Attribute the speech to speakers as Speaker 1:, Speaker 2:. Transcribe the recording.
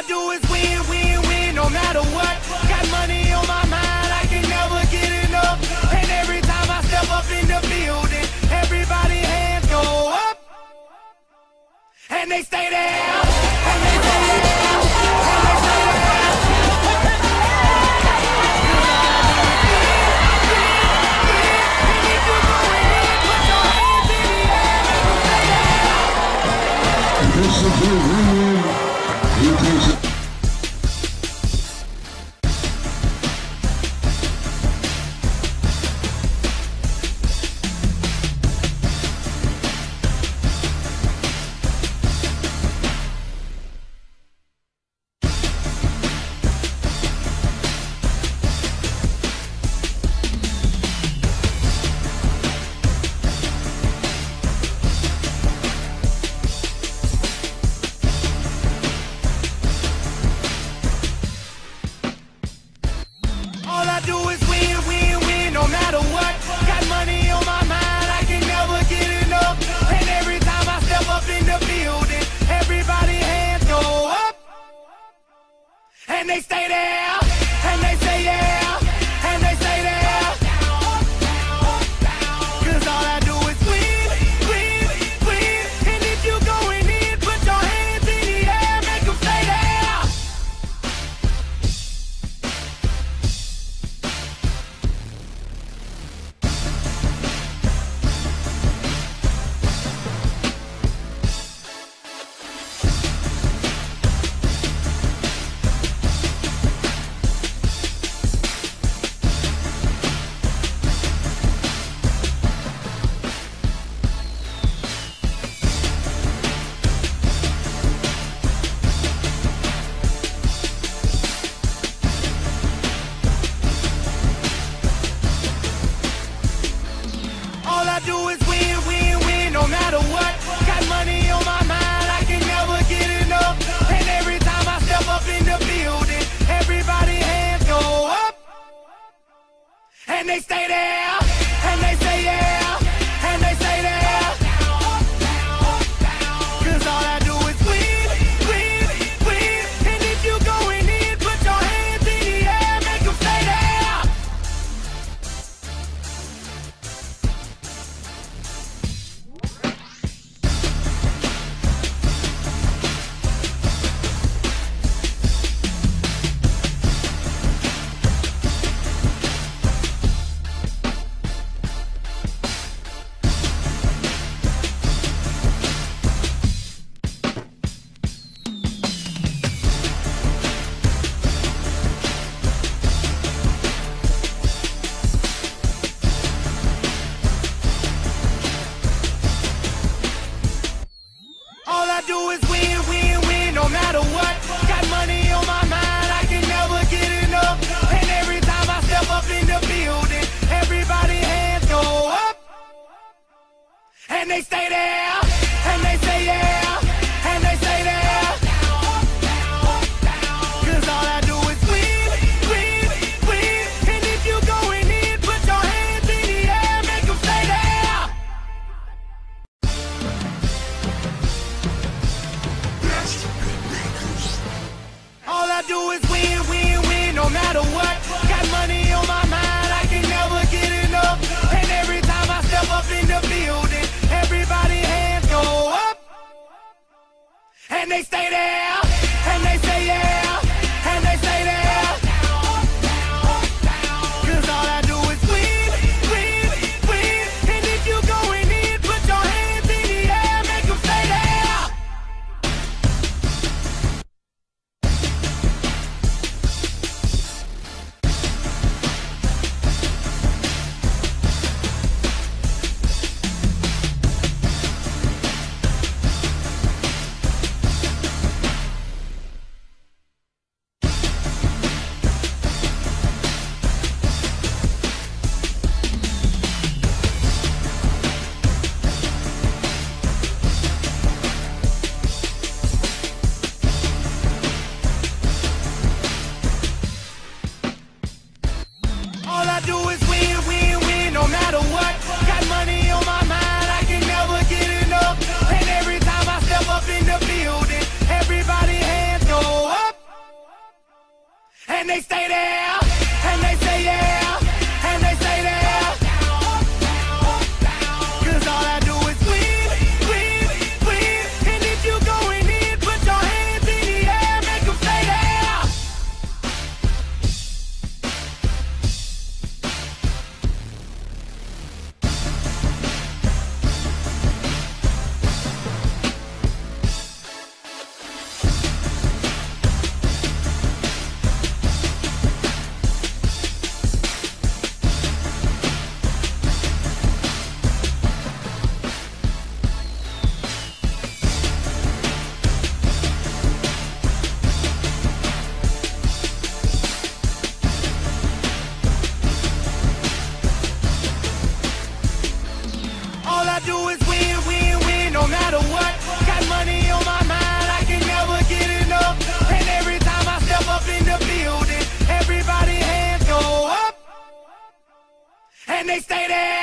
Speaker 1: I do is win, win, win, no matter what. Got money on my mind, I can never get enough. And every time I step up in the building, everybody hands go up. And they stay there, and they stay there, and they stay there. And if you go in, put your hands in the air, and you stay there.
Speaker 2: This is the win. He takes it.
Speaker 1: All I do is win, win, win, no matter what. Got money on my mind, I can never get enough. And every time I step up in the building, everybody hands go up. And they stay there, and they say yeah, and they say there. 'Cause all I do is win, win, win. And if you going in, put your hands in the air, make them stay there. All I do is win, win, win, no matter what. Got money on my mind, I can never get enough. And every time I step up in the building, everybody hands go up. And they stay there, and they say yeah, and they say there. 'Cause all I do is win, win, win. And if you going in, put your hands in the air, make them stay there. All I do is win, win, win, no matter what. Got money on my mind, I can never get enough. And every time I step up in the building, everybody hands go up. And they stay there, and they say yeah, and they say there. 'Cause all I do is win, win, win. And if you going in, put your hands in the air, make them stay there. All I do is win, win, win, no matter what. Got money on my mind, I can never get enough. And every time I step up in the building, everybody hands go up. And they stay there, and they say yeah, and they say there. 'Cause all I do is win, win, win. And if you going in, put your hands in the air, make them stay there. and they stay there, and they say yeah, and they stay there. Cause all I do is win, win, win. And if you going in, put your hands in the air, make them stay there. All I do is win, win, win, no matter what. Got money on my mind, I can never get enough. And every time I step up in the building, everybody hands go up, and they stay there.